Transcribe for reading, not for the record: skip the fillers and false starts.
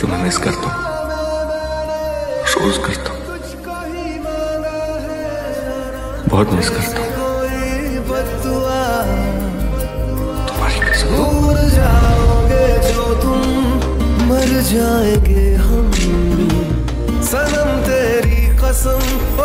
तुम्हें मिस करता हूँ, रोज करता हूँ, बहुत मिस करता हूँ तुम्हारी कसम। दूर जाओगे जो तुम, मर जाएंगे हम, सनम तेरी कसम।